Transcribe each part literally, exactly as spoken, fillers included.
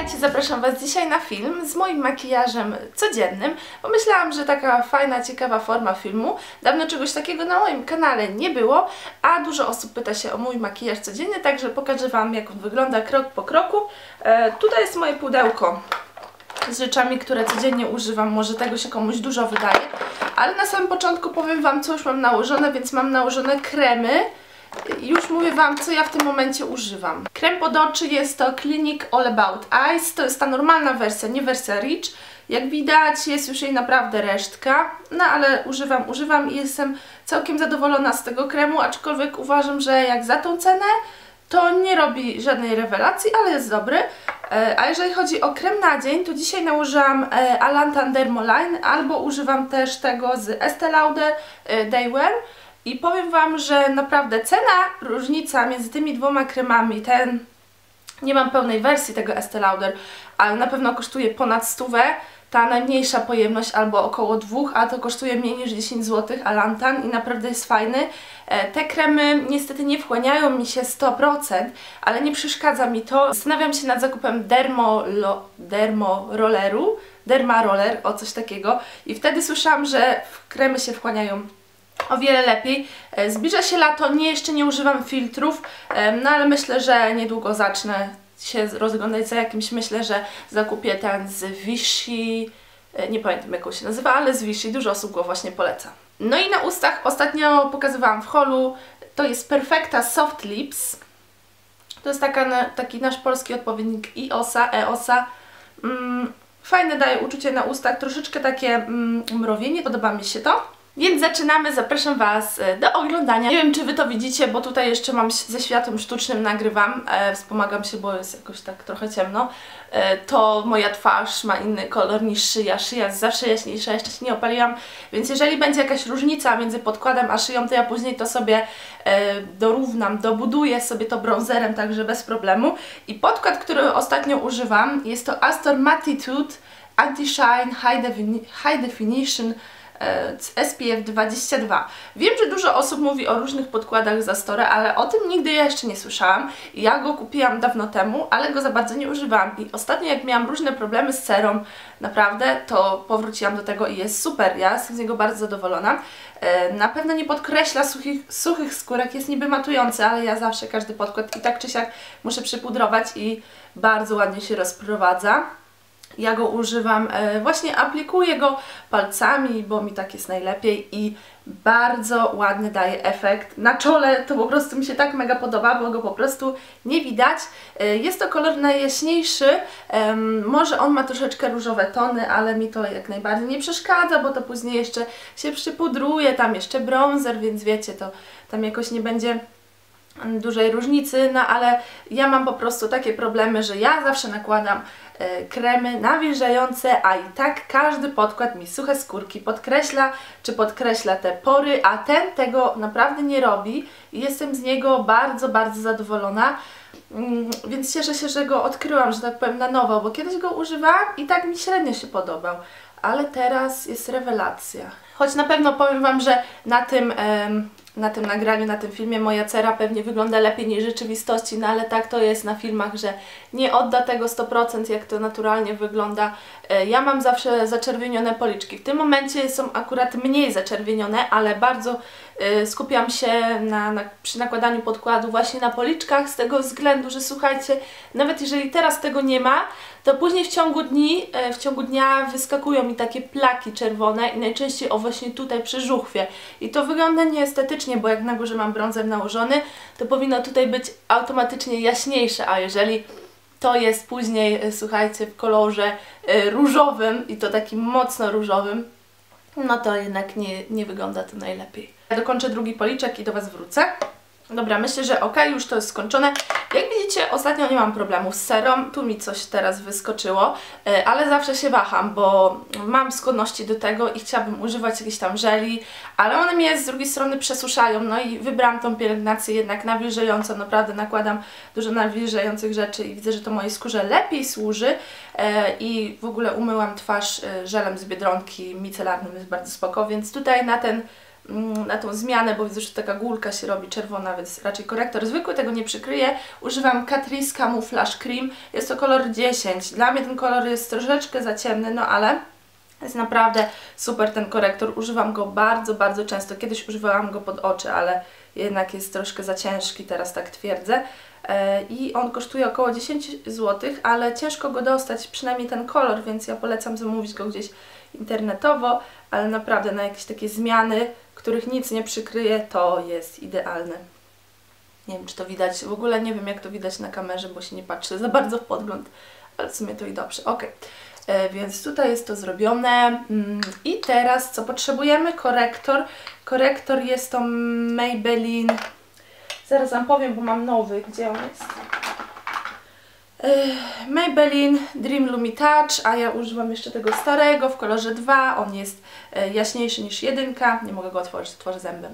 Witajcie, zapraszam Was dzisiaj na film z moim makijażem codziennym. Pomyślałam, że taka fajna, ciekawa forma filmu. Dawno czegoś takiego na moim kanale nie było, a dużo osób pyta się o mój makijaż codzienny, także pokażę Wam, jak on wygląda krok po kroku. E, tutaj jest moje pudełko z rzeczami, które codziennie używam. Może tego się komuś dużo wydaje, ale na samym początku powiem Wam, co już mam nałożone, więc mam nałożone kremy. Już mówię Wam, co ja w tym momencie używam. Krem pod oczy jest to Clinique All About Eyes. To jest ta normalna wersja, nie wersja Rich. Jak widać, jest już jej naprawdę resztka. No ale używam, używam i jestem całkiem zadowolona z tego kremu, aczkolwiek uważam, że jak za tą cenę, to nie robi żadnej rewelacji, ale jest dobry. A jeżeli chodzi o krem na dzień, to dzisiaj nałożyłam Alantan Dermoline, albo używam też tego z Estée Lauder Day Wear. I powiem Wam, że naprawdę cena, różnica między tymi dwoma kremami, ten, nie mam pełnej wersji tego Estée Lauder, ale na pewno kosztuje ponad stówę, ta najmniejsza pojemność albo około dwóch, a to kosztuje mniej niż dziesięć złotych, Alantan, i naprawdę jest fajny. Te kremy niestety nie wchłaniają mi się sto procent, ale nie przeszkadza mi to. Zastanawiam się nad zakupem dermo, lo, dermo rolleru, derma roller, o coś takiego, i wtedy słyszałam, że kremy się wchłaniają o wiele lepiej. Zbliża się lato, nie, jeszcze nie używam filtrów, no ale myślę, że niedługo zacznę się rozglądać za jakimś. Myślę, że zakupię ten z Vichy, nie pamiętam jak on się nazywa, ale z Vichy, dużo osób go właśnie poleca. No i na ustach ostatnio pokazywałam w holu, to jest Perfecta Soft Lips. To jest taka, taki nasz polski odpowiednik I O S A, E O S A. Mm, fajne daje uczucie na ustach, troszeczkę takie mm, mrowienie, podoba mi się to. Więc zaczynamy, zapraszam Was do oglądania. Nie wiem, czy Wy to widzicie, bo tutaj jeszcze mam ze światłem sztucznym, nagrywam, e, wspomagam się, bo jest jakoś tak trochę ciemno. E, to moja twarz ma inny kolor niż szyja, szyja jest zawsze jaśniejsza, jeszcze się nie opaliłam, więc jeżeli będzie jakaś różnica między podkładem a szyją, to ja później to sobie e, dorównam, dobuduję sobie to bronzerem, także bez problemu. I podkład, który ostatnio używam, jest to Astor Mattitude Anti-Shine High, Defini High Definition z S P F dwadzieścia dwa. Wiem, że dużo osób mówi o różnych podkładach z Astora, ale o tym nigdy ja jeszcze nie słyszałam. Ja go kupiłam dawno temu, ale go za bardzo nie używałam. I ostatnio, jak miałam różne problemy z cerą, naprawdę, to powróciłam do tego i jest super. Ja jestem z niego bardzo zadowolona. Na pewno nie podkreśla suchych, suchych skórek, jest niby matujący, ale ja zawsze każdy podkład i tak czy siak muszę przypudrować i bardzo ładnie się rozprowadza. Ja go używam, e, właśnie aplikuję go palcami, bo mi tak jest najlepiej i bardzo ładny daje efekt. Na czole to po prostu mi się tak mega podoba, bo go po prostu nie widać. E, jest to kolor najjaśniejszy, e, może on ma troszeczkę różowe tony, ale mi to jak najbardziej nie przeszkadza, bo to później jeszcze się przypudruje, tam jeszcze bronzer, więc wiecie, to tam jakoś nie będzie dużej różnicy, no ale ja mam po prostu takie problemy, że ja zawsze nakładam e, kremy nawilżające, a i tak każdy podkład mi suche skórki podkreśla, czy podkreśla te pory, a ten tego naprawdę nie robi i jestem z niego bardzo, bardzo zadowolona. Mm, więc cieszę się, że go odkryłam, że tak powiem, na nowo, bo kiedyś go używałam i tak mi średnio się podobał, ale teraz jest rewelacja. Choć na pewno powiem Wam, że na tym em, na tym nagraniu, na tym filmie moja cera pewnie wygląda lepiej niż w rzeczywistości, no ale tak to jest na filmach, że nie odda tego sto procent, jak to naturalnie wygląda. Ja mam zawsze zaczerwienione policzki. W tym momencie są akurat mniej zaczerwienione, ale bardzo skupiam się na, na, przy nakładaniu podkładu właśnie na policzkach, z tego względu, że słuchajcie, nawet jeżeli teraz tego nie ma, to później w ciągu dni, w ciągu dnia wyskakują mi takie plaki czerwone i najczęściej o właśnie tutaj przy żuchwie. I to wygląda nieestetycznie, bo jak na górze mam bronzer nałożony, to powinno tutaj być automatycznie jaśniejsze, a jeżeli to jest później, słuchajcie, w kolorze różowym i to takim mocno różowym, no to jednak nie, nie wygląda to najlepiej. Dokończę drugi policzek i do Was wrócę. Dobra, myślę, że ok, już to jest skończone. Jak widzicie, ostatnio nie mam problemów z serą, tu mi coś teraz wyskoczyło, ale zawsze się waham, bo mam skłonności do tego i chciałabym używać jakichś tam żeli, ale one mnie z drugiej strony przesuszają, no i wybrałam tą pielęgnację jednak nawilżającą, naprawdę nakładam dużo nawilżających rzeczy i widzę, że to mojej skórze lepiej służy i w ogóle umyłam twarz żelem z Biedronki micelarnym, jest bardzo spoko, więc tutaj na ten na tą zmianę, bo widzę, że taka gulka się robi czerwona, więc raczej korektor zwykły tego nie przykryje. Używam Catrice Camouflage Cream, jest to kolor dziesięć. Dla mnie ten kolor jest troszeczkę za ciemny, no ale jest naprawdę super ten korektor. Używam go bardzo, bardzo często. Kiedyś używałam go pod oczy, ale jednak jest troszkę za ciężki, teraz tak twierdzę. I on kosztuje około dziesięć złotych, ale ciężko go dostać, przynajmniej ten kolor, więc ja polecam zamówić go gdzieś internetowo, ale naprawdę na jakieś takie zmiany, których nic nie przykryje, to jest idealne. Nie wiem, czy to widać, w ogóle nie wiem, jak to widać na kamerze, bo się nie patrzę za bardzo w podgląd, ale w sumie to i dobrze. Ok, e, więc tutaj jest to zrobione. I teraz co potrzebujemy? Korektor. Korektor jest to Maybelline. Zaraz wam powiem, bo mam nowy. Gdzie on jest? Yy, Maybelline Dream Lumi Touch, a ja używam jeszcze tego starego w kolorze dwa. On jest yy, jaśniejszy niż jedynka. Nie mogę go otworzyć, otworzę zębem.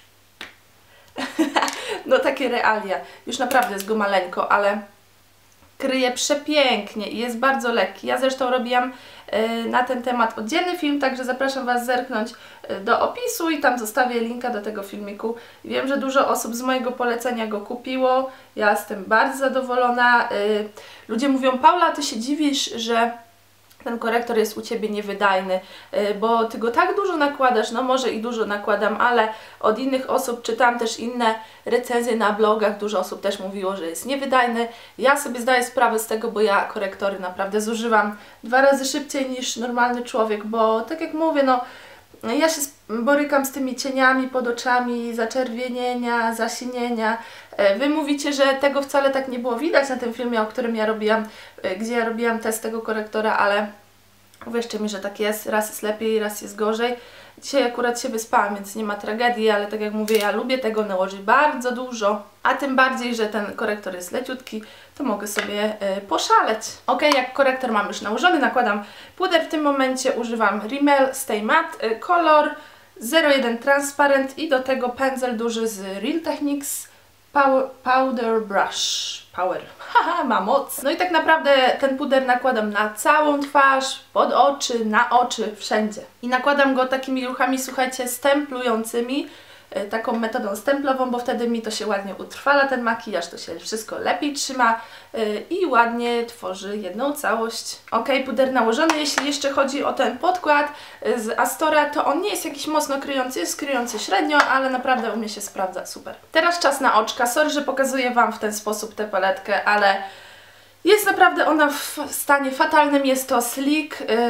No takie realia. Już naprawdę jest go maleńko, ale kryje przepięknie i jest bardzo lekki. Ja zresztą robiłam y, na ten temat oddzielny film, także zapraszam Was zerknąć y, do opisu i tam zostawię linka do tego filmiku. Wiem, że dużo osób z mojego polecenia go kupiło. Ja jestem bardzo zadowolona. Y, ludzie mówią: Paula, Ty się dziwisz, że ten korektor jest u Ciebie niewydajny, bo Ty go tak dużo nakładasz. No może i dużo nakładam, ale od innych osób czytam też inne recenzje na blogach. Dużo osób też mówiło, że jest niewydajny. Ja sobie zdaję sprawę z tego, bo ja korektory naprawdę zużywam dwa razy szybciej niż normalny człowiek, bo tak jak mówię, no ja się borykam z tymi cieniami pod oczami, zaczerwienienia, zasinienia. Wy mówicie, że tego wcale tak nie było widać na tym filmie, o którym ja robiłam, gdzie ja robiłam test tego korektora, ale uwierzcie mi, że tak jest. Raz jest lepiej, raz jest gorzej. Dzisiaj akurat się wyspałam, więc nie ma tragedii, ale tak jak mówię, ja lubię tego nałożyć bardzo dużo, a tym bardziej, że ten korektor jest leciutki, to mogę sobie y, poszaleć. Ok, jak korektor mam już nałożony, nakładam puder. W tym momencie używam Rimmel Stay Matte, y, kolor zero jeden Transparent i do tego pędzel duży z Real Techniques Power, Powder Brush. Power. Haha, ma moc. No i tak naprawdę ten puder nakładam na całą twarz, pod oczy, na oczy, wszędzie. I nakładam go takimi ruchami, słuchajcie, stemplującymi, taką metodą stemplową, bo wtedy mi to się ładnie utrwala, ten makijaż, to się wszystko lepiej trzyma i ładnie tworzy jedną całość. Ok, puder nałożony. Jeśli jeszcze chodzi o ten podkład z Astora, to on nie jest jakiś mocno kryjący, jest kryjący średnio, ale naprawdę u mnie się sprawdza super. Teraz czas na oczka. Sorry, że pokazuję Wam w ten sposób tę paletkę, ale jest naprawdę ona w stanie fatalnym. Jest to Sleek yy,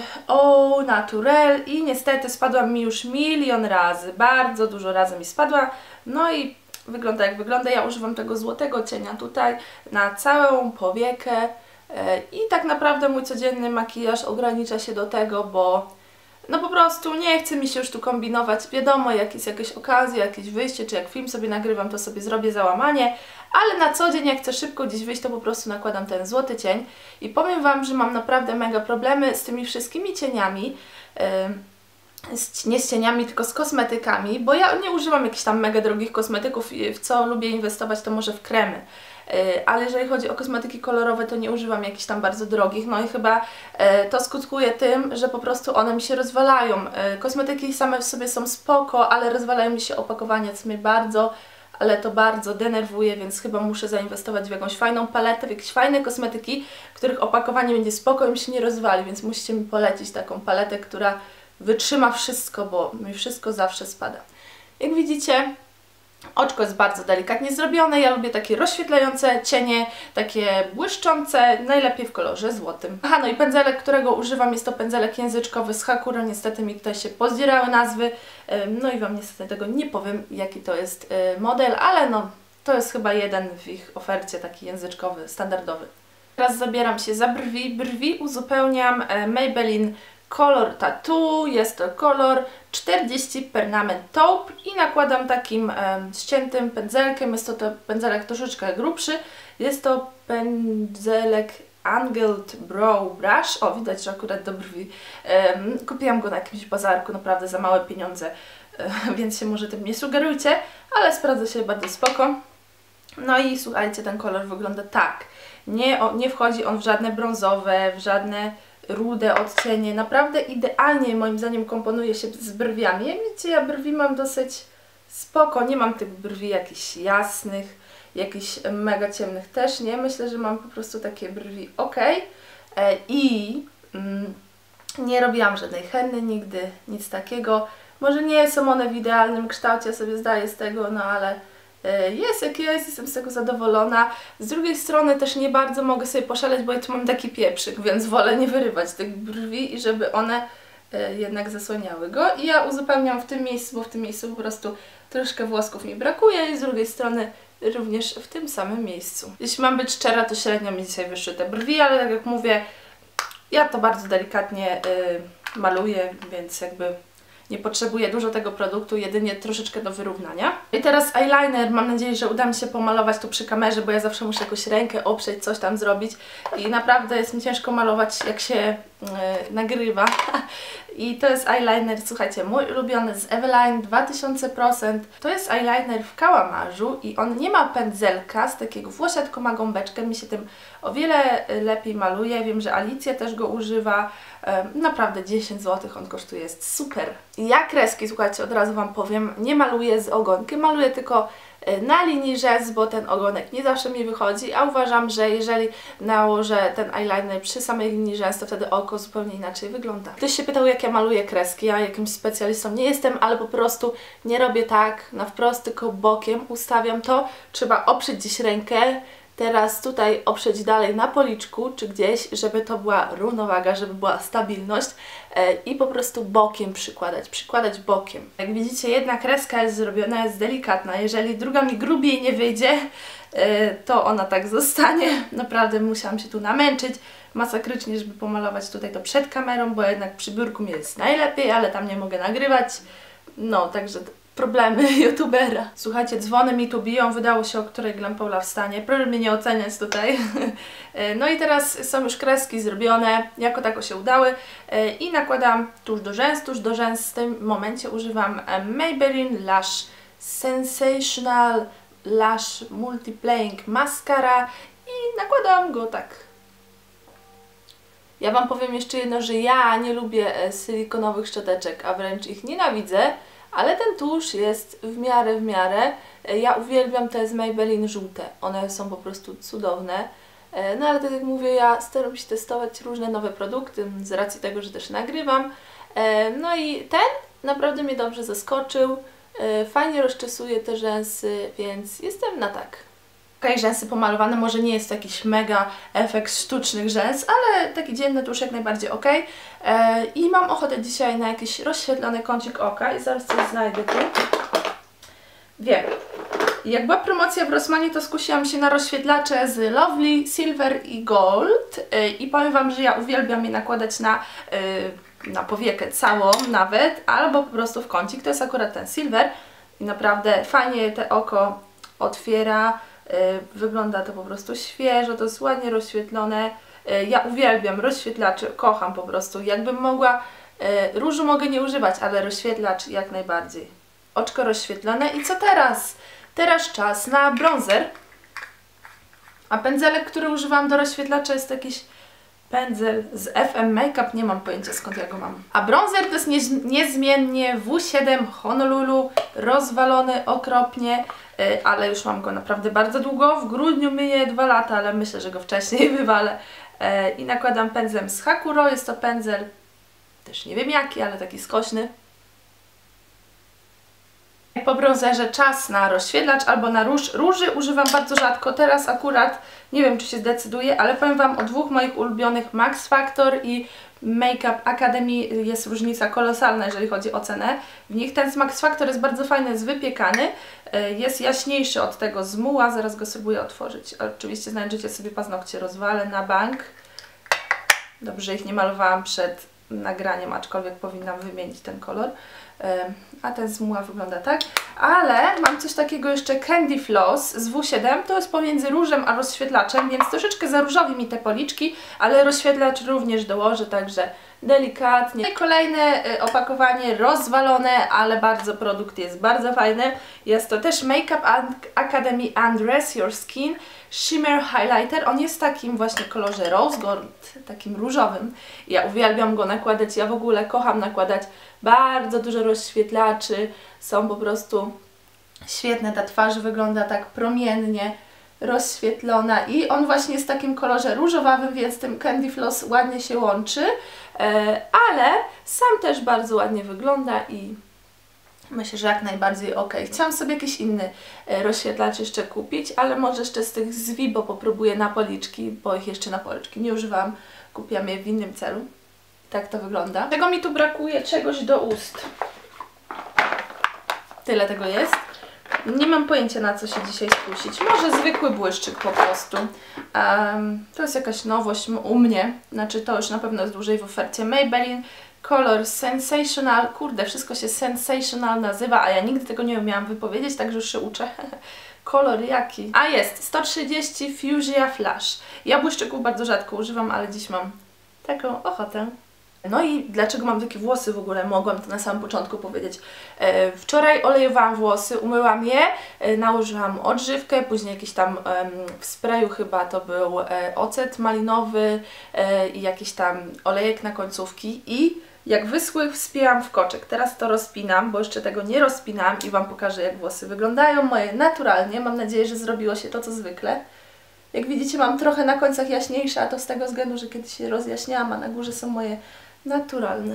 Au Naturel i niestety spadła mi już milion razy. Bardzo dużo razy mi spadła. No i wygląda jak wygląda. Ja używam tego złotego cienia tutaj na całą powiekę yy, i tak naprawdę mój codzienny makijaż ogranicza się do tego, bo no po prostu nie chce mi się już tu kombinować. Wiadomo, jak jest jakaś okazja, jakieś wyjście, czy jak film sobie nagrywam, to sobie zrobię załamanie, ale na co dzień, jak chcę szybko gdzieś wyjść, to po prostu nakładam ten złoty cień i powiem Wam, że mam naprawdę mega problemy z tymi wszystkimi cieniami, yy, z, nie z cieniami, tylko z kosmetykami, bo ja nie używam jakichś tam mega drogich kosmetyków, w co lubię inwestować, to może w kremy. Ale jeżeli chodzi o kosmetyki kolorowe, to nie używam jakichś tam bardzo drogich, no i chyba to skutkuje tym, że po prostu one mi się rozwalają. Kosmetyki same w sobie są spoko, ale rozwalają mi się opakowania, co mnie bardzo, ale to bardzo denerwuje, więc chyba muszę zainwestować w jakąś fajną paletę, w jakieś fajne kosmetyki, których opakowanie będzie spoko i mi się nie rozwali, więc musicie mi polecić taką paletę, która wytrzyma wszystko, bo mi wszystko zawsze spada. Jak widzicie, oczko jest bardzo delikatnie zrobione. Ja lubię takie rozświetlające cienie, takie błyszczące, najlepiej w kolorze złotym. Aha, no i pędzelek, którego używam, jest to pędzelek języczkowy z Hakura. Niestety mi tutaj się pozdzierały nazwy, no i Wam niestety tego nie powiem, jaki to jest model, ale no to jest chyba jeden w ich ofercie, taki języczkowy, standardowy. Teraz zabieram się za brwi. Brwi uzupełniam Maybelline Color Tattoo, jest to kolor czterdzieści Permanent Taupe i nakładam takim e, ściętym pędzelkiem, jest to, to pędzelek troszeczkę grubszy, jest to pędzelek Angled Brow Brush, o widać, że akurat do brwi, e, kupiłam go na jakimś bazarku, naprawdę za małe pieniądze, e, więc się może tym nie sugerujcie, ale sprawdza się bardzo spoko. No i słuchajcie, ten kolor wygląda tak, nie, o, nie wchodzi on w żadne brązowe, w żadne rude odcienie. Naprawdę idealnie moim zdaniem komponuje się z brwiami. Jak widzicie, ja brwi mam dosyć spoko, nie mam tych brwi jakichś jasnych, jakichś mega ciemnych też nie. Myślę, że mam po prostu takie brwi ok. E, I mm, nie robiłam żadnej henny nigdy, nic takiego. Może nie są one w idealnym kształcie, sobie zdaję z tego, no ale jest jak jest, jestem z tego zadowolona. Z drugiej strony też nie bardzo mogę sobie poszaleć, bo ja tu mam taki pieprzyk, więc wolę nie wyrywać tych brwi i żeby one jednak zasłaniały go. I ja uzupełniam w tym miejscu, bo w tym miejscu po prostu troszkę włosków mi brakuje i z drugiej strony również w tym samym miejscu. Jeśli mam być szczera, to średnio mi dzisiaj wyszły te brwi, ale tak jak mówię, ja to bardzo delikatnie y, maluję, więc jakby nie potrzebuję dużo tego produktu, jedynie troszeczkę do wyrównania. I teraz eyeliner, mam nadzieję, że uda mi się pomalować tu przy kamerze, bo ja zawsze muszę jakąś rękę oprzeć, coś tam zrobić i naprawdę jest mi ciężko malować, jak się yy, nagrywa. I to jest eyeliner, słuchajcie, mój ulubiony z Eveline dwa tysiące procent. To jest eyeliner w kałamarzu i on nie ma pędzelka z takiego włosia, tylko ma gąbeczkę. Mi się tym o wiele lepiej maluje. Wiem, że Alicja też go używa. Naprawdę dziesięć złotych on kosztuje, jest super. Ja kreski, słuchajcie, od razu Wam powiem, nie maluję z ogonkiem, maluję tylko na linii rzęs, bo ten ogonek nie zawsze mi wychodzi, a uważam, że jeżeli nałożę ten eyeliner przy samej linii rzęs, to wtedy oko zupełnie inaczej wygląda. Ktoś się pytał, jak ja maluję kreski, ja jakimś specjalistą nie jestem, ale po prostu nie robię tak na wprost, tylko bokiem ustawiam to, trzeba oprzeć gdzieś rękę, teraz tutaj oprzeć dalej na policzku czy gdzieś, żeby to była równowaga, żeby była stabilność e, i po prostu bokiem przykładać, przykładać bokiem. Jak widzicie, jedna kreska jest zrobiona, jest delikatna, jeżeli druga mi grubiej nie wyjdzie, e, to ona tak zostanie. Naprawdę musiałam się tu namęczyć masakrycznie, żeby pomalować tutaj to przed kamerą, bo jednak przy biurku mi jest najlepiej, ale tam nie mogę nagrywać, no także problemy youtubera. Słuchajcie, dzwony mi tu biją, wydało się, o której Glam Paula wstanie. Proszę mnie nie oceniać tutaj. No i teraz są już kreski zrobione, jako tako się udały i nakładam tuż do rzęs, tuż do rzęs. W tym momencie używam Maybelline Lash Sensational Lash Multiplaying Mascara i nakładam go tak. Ja Wam powiem jeszcze jedno, że ja nie lubię silikonowych szczoteczek, a wręcz ich nienawidzę. Ale ten tusz jest w miarę, w miarę. Ja uwielbiam te z Maybelline żółte. One są po prostu cudowne. No ale tak jak mówię, ja staram się testować różne nowe produkty z racji tego, że też nagrywam. No i ten naprawdę mnie dobrze zaskoczył. Fajnie rozczesuje te rzęsy, więc jestem na tak. Okej, rzęsy pomalowane, może nie jest to jakiś mega efekt sztucznych rzęs, ale taki dzienny tusz jak najbardziej ok. E, I mam ochotę dzisiaj na jakiś rozświetlony kącik oka i zaraz coś znajdę tu. Wiem, jak była promocja w Rossmanie, to skusiłam się na rozświetlacze z Lovely Silver i Gold e, i powiem Wam, że ja uwielbiam je nakładać na, e, na powiekę całą nawet, albo po prostu w kącik. To jest akurat ten Silver i naprawdę fajnie te oko otwiera. Wygląda to po prostu świeżo, to jest ładnie rozświetlone. Ja uwielbiam rozświetlaczy, kocham po prostu. Jakbym mogła, różu mogę nie używać, ale rozświetlacz jak najbardziej. Oczko rozświetlone i co teraz? Teraz czas na bronzer. A pędzelek, który używam do rozświetlacza, jest jakiś pędzel z F M Makeup, nie mam pojęcia skąd ja go mam. A bronzer to jest niez niezmiennie W siedem Honolulu, rozwalony okropnie, yy, ale już mam go naprawdę bardzo długo. W grudniu myję dwa lata, ale myślę, że go wcześniej wywalę. Yy, I nakładam pędzlem z Hakuro, jest to pędzel, też nie wiem jaki, ale taki skośny. Po bronzerze czas na rozświetlacz albo na róż. Róży używam bardzo rzadko, teraz akurat nie wiem, czy się zdecyduję, ale powiem Wam o dwóch moich ulubionych, Max Factor i Makeup Academy. Jest różnica kolosalna, jeżeli chodzi o cenę w nich. Ten z Max Factor jest bardzo fajny, jest wypiekany, jest jaśniejszy od tego z muła, zaraz go spróbuję otworzyć. Oczywiście znajdziecie sobie paznokcie, rozwalę na bank. Dobrze, ich nie malowałam przed nagraniem, aczkolwiek powinnam wymienić ten kolor. A ten z muła wygląda tak. Ale mam coś takiego jeszcze Candy Floss z W siedem. To jest pomiędzy różem a rozświetlaczem, więc troszeczkę zaróżowi mi te policzki, ale rozświetlacz również dołożę, także delikatnie. I kolejne opakowanie rozwalone, ale bardzo produkt jest bardzo fajny. Jest to też Makeup Academy Undress Your Skin Shimmer Highlighter. On jest w takim właśnie kolorze rose gold, takim różowym. Ja uwielbiam go nakładać, ja w ogóle kocham nakładać bardzo dużo rozświetlaczy. Są po prostu świetne, ta twarz wygląda tak promiennie, rozświetlona i on właśnie jest w takim kolorze różowawym, więc tym Candy Floss ładnie się łączy, ale sam też bardzo ładnie wygląda i myślę, że jak najbardziej ok. Chciałam sobie jakiś inny rozświetlacz jeszcze kupić, ale może jeszcze z tych z Vibo popróbuję na policzki, bo ich jeszcze na policzki nie używam, kupiłam je w innym celu. Tak to wygląda. Czego mi tu brakuje? Czegoś do ust. Tyle tego jest. Nie mam pojęcia, na co się dzisiaj skusić. Może zwykły błyszczyk po prostu. Um, to jest jakaś nowość u mnie. Znaczy to już na pewno jest dłużej w ofercie. Maybelline Color Sensational. Kurde, wszystko się Sensational nazywa, a ja nigdy tego nie umiałam wypowiedzieć, także już się uczę. Kolor jaki? A jest, sto trzydzieści Fuchsia Flash. Ja błyszczyków bardzo rzadko używam, ale dziś mam taką ochotę. No i dlaczego mam takie włosy w ogóle? Mogłam to na samym początku powiedzieć. E, wczoraj olejowałam włosy, umyłam je, e, nałożyłam odżywkę, później jakiś tam e, w sprayu chyba to był e, ocet malinowy e, i jakiś tam olejek na końcówki i jak wyschły, wspięłam w koczek. Teraz to rozpinam, bo jeszcze tego nie rozpinam i Wam pokażę, jak włosy wyglądają moje naturalnie. Mam nadzieję, że zrobiło się to, co zwykle. Jak widzicie, mam trochę na końcach jaśniejsze, a to z tego względu, że kiedyś się rozjaśniałam, a na górze są moje naturalne.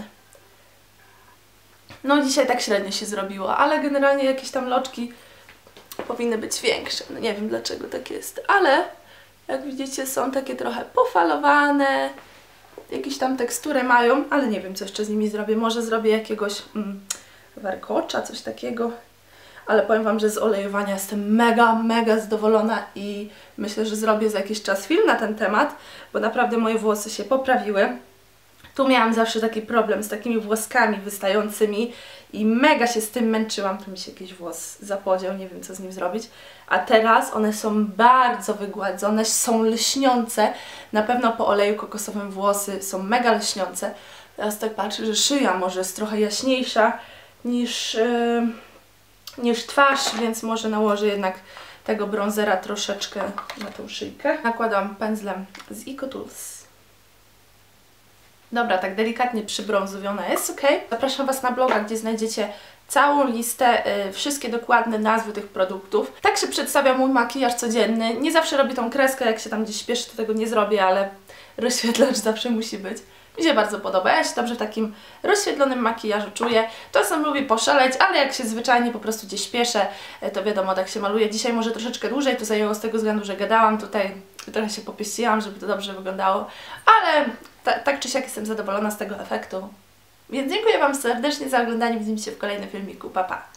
No dzisiaj tak średnio się zrobiło, ale generalnie jakieś tam loczki powinny być większe. No nie wiem, dlaczego tak jest, ale jak widzicie, są takie trochę pofalowane, jakieś tam teksturę mają, ale nie wiem, co jeszcze z nimi zrobię. Może zrobię jakiegoś mm, warkocza, coś takiego. Ale powiem Wam, że z olejowania jestem mega, mega zadowolona i myślę, że zrobię za jakiś czas film na ten temat, bo naprawdę moje włosy się poprawiły. Tu miałam zawsze taki problem z takimi włoskami wystającymi i mega się z tym męczyłam. Tu mi się jakiś włos zapodział, nie wiem, co z nim zrobić. A teraz one są bardzo wygładzone, są lśniące. Na pewno po oleju kokosowym włosy są mega lśniące. Teraz tak patrzę, że szyja może jest trochę jaśniejsza niż... Yy... niż twarz, więc może nałożę jednak tego bronzera troszeczkę na tą szyjkę. Nakładam pędzlem z EcoTools. Dobra, tak delikatnie przybrązowiona jest, ok. Zapraszam Was na bloga, gdzie znajdziecie całą listę, yy, wszystkie dokładne nazwy tych produktów. Tak się przedstawia mój makijaż codzienny. Nie zawsze robię tą kreskę, jak się tam gdzieś śpieszę, to tego nie zrobię, ale rozświetlacz zawsze musi być. Mi się bardzo podoba, ja się dobrze w takim rozświetlonym makijażu czuję. Czasem lubię poszaleć, ale jak się zwyczajnie po prostu gdzieś śpieszę, to wiadomo, tak się maluje. Dzisiaj może troszeczkę dłużej, to zajęło z tego względu, że gadałam tutaj, trochę się popieściłam, żeby to dobrze wyglądało, ale ta, tak czy siak jestem zadowolona z tego efektu. Więc dziękuję Wam serdecznie za oglądanie, widzimy się w kolejnym filmiku, pa pa!